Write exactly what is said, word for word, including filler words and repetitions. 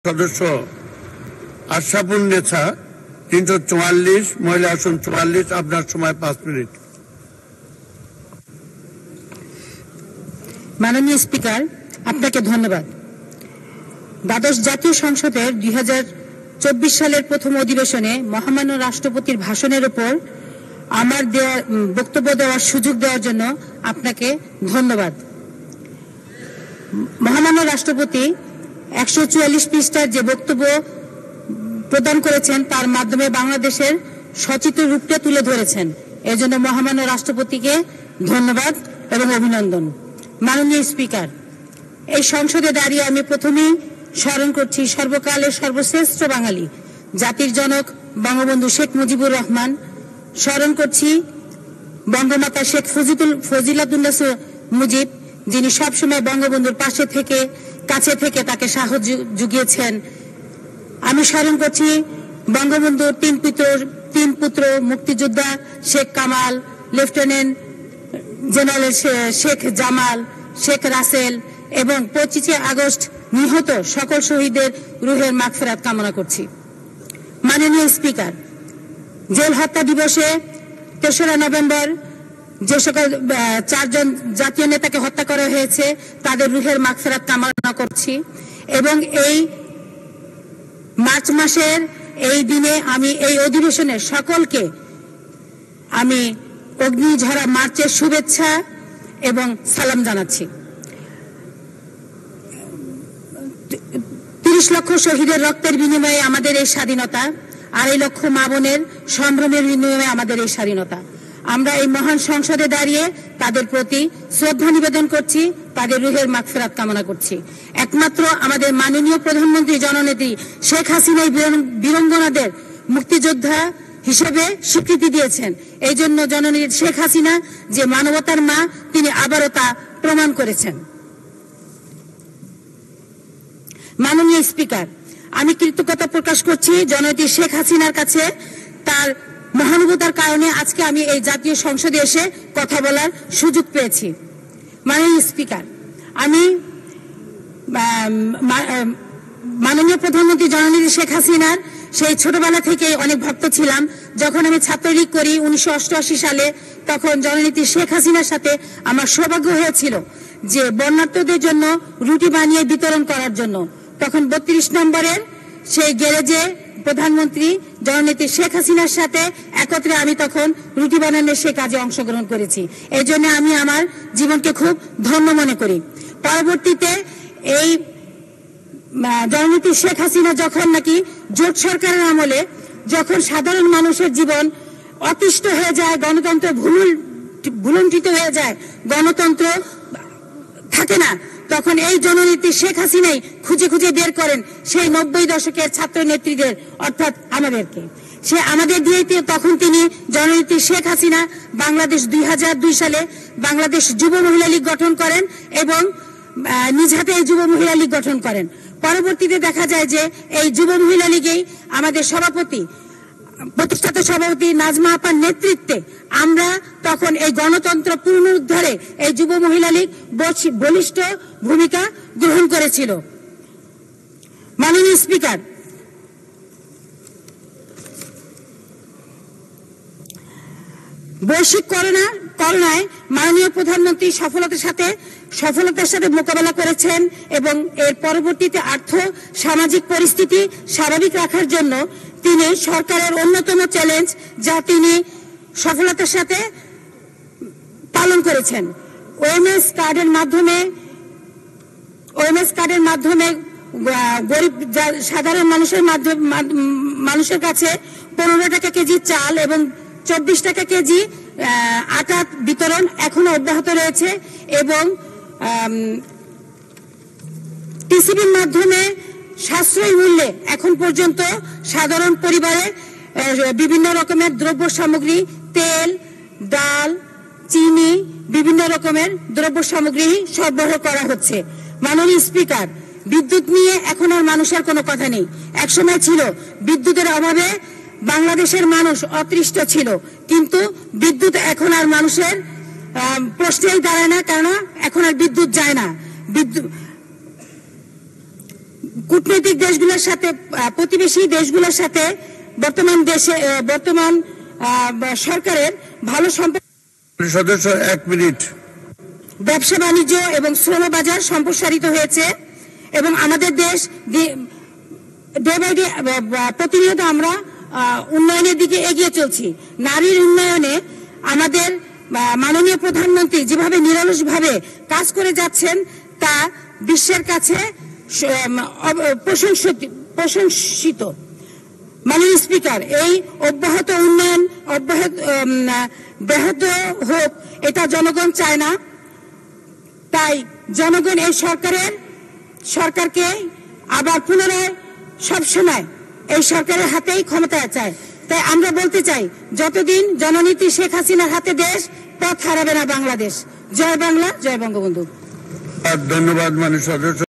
সদস্য আশরাফুল নেছা তিনশো চুয়াল্লিশ, মহিলা আসন চুয়াল্লিশ। আপনার সময় পাঁচ মিনিট। মাননীয় স্পিকার, আপনাকে ধন্যবাদ। দ্বাদশ জাতীয় সংসদের দুই হাজার চব্বিশ সালের প্রথম অধিবেশনে মহামান্য রাষ্ট্রপতির ভাষণের উপর আমার দেওয়া বক্তব্য দেওয়ার সুযোগ দেওয়ার জন্য আপনাকে ধন্যবাদ। মহামান্য রাষ্ট্রপতি একশো চুয়াল্লিশ পৃষ্ঠার যে বক্তব্য প্রদান করেছেন তার মাধ্যমে বাংলাদেশের সচিত্র রূপটা তুলে ধরেছেন। এজন্য মহামান্য রাষ্ট্রপতিকে ধন্যবাদ এবং অভিনন্দন। মাননীয় স্পিকার, এই সংসদে দাঁড়িয়ে আমি প্রথমেই স্মরণ করছি সর্বকালের সর্বশ্রেষ্ঠ বাঙালি, জাতির জনক বঙ্গবন্ধু শেখ মুজিবুর রহমান। স্মরণ করছি বঙ্গমাতা শেখ ফজিলাতুন্নেছা মুজিব, যিনি সবসময় বঙ্গবন্ধুর পাশে থেকে কাছে থেকে তাকে সাহস জুগিয়েছেন। আমি স্মরণ করছি বঙ্গবন্ধুর তিন পুত্র তিন পুত্র মুক্তিযোদ্ধা শেখ কামাল, লেফটেন্যান্ট জেনারেল শেখ জামাল, শেখ রাসেল এবং পঁচিশে আগস্ট নিহত সকল শহীদের রুহের মাগফিরাত কামনা করছি। মাননীয় স্পিকার, জেল হত্যা দিবসে তেসরা নভেম্বর যে সকল চারজন জাতীয় নেতাকে হত্যা করা হয়েছে তাদের রুহের মাগফিরাত কামনা করছি এবং এই মার্চ মাসের এই দিনে আমি এই অধিবেশনের সকলকে আমি অগ্নিঝরা মার্চের শুভেচ্ছা এবং সালাম জানাচ্ছি। তিরিশ লক্ষ শহীদের রক্তের বিনিময়ে আমাদের এই স্বাধীনতা, আড়াই লক্ষ মা বোনের সম্ভ্রমের বিনিময়ে আমাদের এই স্বাধীনতা। আমরা এই মহান সংসদে দাঁড়িয়ে তাদের প্রতি শ্রদ্ধা নিবেদন করছি, তাদের রুহের মাগফিরাত কামনা করছি। একমাত্র আমাদের মাননীয় প্রধানমন্ত্রী জননেত্রী শেখ হাসিনা বীরাঙ্গনাদের মুক্তিযোদ্ধা হিসেবে স্বীকৃতি দিয়েছেন। এই জন্য জননেত্রী শেখ হাসিনা যে মানবতার মা, তিনি আবারও তা প্রমাণ করেছেন। মাননীয় স্পিকার, আমি কৃতজ্ঞতা প্রকাশ করছি জননেত্রী শেখ হাসিনার কাছে। তার মহানুভবতার কারণে আজকে আমি এই জাতীয় সংসদে এসে কথা বলার সুযোগ পেয়েছি। মাননীয় স্পিকার, আমি মাননীয় প্রধানমন্ত্রী জননেত্রী শেখ হাসিনার সেই ছোটবেলা থেকে অনেক ভক্ত ছিলাম। যখন আমি ছাত্রলীগ করি উনিশশো অষ্টআশি সালে, তখন জননেত্রী শেখ হাসিনার সাথে আমার সৌভাগ্য হয়েছিল যে বন্যার্তদের জন্য রুটি বানিয়ে বিতরণ করার জন্য। তখন বত্রিশ নম্বরের সেই গ্যারেজে প্রধানমন্ত্রী জননেত্রী শেখ হাসিনার সাথে একত্রে আমি তখন রুটি বানানোর সে কাজে অংশগ্রহণ করেছি। এই জন্য আমি আমার জীবনকে খুব ধন্য মনে করি। পরবর্তীতে এই জননেত্রী শেখ হাসিনা যখন নাকি জোট সরকারের আমলে যখন সাধারণ মানুষের জীবন অতিষ্ঠ হয়ে যায়, গণতন্ত্র ভুলুণ্ঠিত হয়ে যায়, গণতন্ত্র থাকে না, তখন এই জননেত্রী শেখ হাসিনাই খুঁজে খুঁজে বের করেন সেই নব্বই দশকের ছাত্র নেত্রীদের, অর্থাৎ আমাদেরকে। সে আমাদের দিয়ে তখন তিনি জননেত্রী শেখ হাসিনা বাংলাদেশ দুই হাজার দুই সালে বাংলাদেশ যুব মহিলা লীগ গঠন করেন এবং নিজ হাতে এই যুব মহিলা লীগ গঠন করেন। পরবর্তীতে দেখা যায় যে এই যুব মহিলা লীগেই আমাদের সভাপতি প্রতিষ্ঠাতা সভাপতি নাজমা আপার নেতৃত্বে আমরা তখন এই গণতন্ত্র পুনরুদ্ধারে এই যুব মহিলা লীগ বলিষ্ঠ ভূমিকা গ্রহণ করেছিল। মাননীয় স্পিকার, বৈশ্বিক করোনা করোনায় মাননীয় প্রধানমন্ত্রী সফলতার সাথে সফলতার সাথে মোকাবেলা করেছেন এবং এর পরবর্তীতে আর্থ সামাজিক পরিস্থিতি স্বাভাবিক রাখার জন্য তিনি সরকারের অন্যতম চ্যালেঞ্জ যা তিনি সফলতার সাথে পালন করেছেন। ওএমএস কার্ডের মাধ্যমে ওএমএস কার্ডের মাধ্যমে গরিব সাধারণ মানুষের মাধ্যমে মানুষের কাছে পনেরো টাকা কেজি চাল এবং চব্বিশ টাকা কেজি আটা বিতরণ এখনো অব্যাহত রয়েছে এবং টিসিবির মাধ্যমে সাশ্রয়ী মূল্যে এখন পর্যন্ত সাধারণ পরিবারে বিভিন্ন রকমের দ্রব্য সামগ্রী, তেল, ডাল, চিনি, বিভিন্ন রকমের দ্রব্য সামগ্রী সরবরাহ করা হচ্ছে। মাননীয় স্পিকার, বিদ্যুৎ নিয়ে এখন আর মানুষের কোনো কথা নেই। একসময় ছিল বিদ্যুতের অভাবে বাংলাদেশের মানুষ অতৃষ্ট ছিল, কিন্তু বিদ্যুৎ এখন আর মানুষের প্রশ্নেই দাঁড়ায় না, কারণ এখন আর বিদ্যুৎ যায় না। বিদ্যুৎ কূটনৈতিক দেশগুলোর সাথে, প্রতিবেশী দেশগুলোর সাথে বর্তমান দেশে বর্তমান সরকারের ভালো সম্পর্ক, সদস্য এক মিনিট। ব্যবসা বাণিজ্য এবং শ্রম বাজার সম্প্রসারিত হয়েছে এবং আমাদের দেশ ডে বাই ডে প্রতিনিয়ত আমরা উন্নয়নের দিকে এগিয়ে চলছি। নারীর উন্নয়নে আমাদের মাননীয় প্রধানমন্ত্রী যেভাবে নিরলসভাবে কাজ করে যাচ্ছেন তা বিশ্বের কাছে প্রশংসিত। মাননীয় স্পিকার, এই অব্যাহত উন্নয়ন অব্যাহত ব্যাহত হোক এটা জনগণ চায় না। তাই জনগণ এই সরকারের সরকারকে আবার পুনরায় সবসময় এই সরকারের হাতেই ক্ষমতা চায়। তাই আমরা বলতে চাই, যতদিন জননেত্রী শেখ হাসিনার হাতে দেশ, পথ হারাবে না বাংলাদেশ। জয় বাংলা, জয় বঙ্গবন্ধু। ধন্যবাদ মাননীয় সদস্য।